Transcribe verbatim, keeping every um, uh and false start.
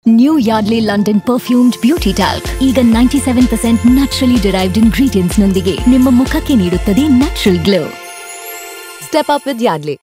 New Yardley London perfumed beauty talc ಈಗ ninety seven percent naturally derived ingredients ನೊಂದಿಗೆ ನಿಮ್ಮ ಮುಖಕ್ಕೆ ನೀಡುತ್ತದೆ natural glow. Step up with Yardley.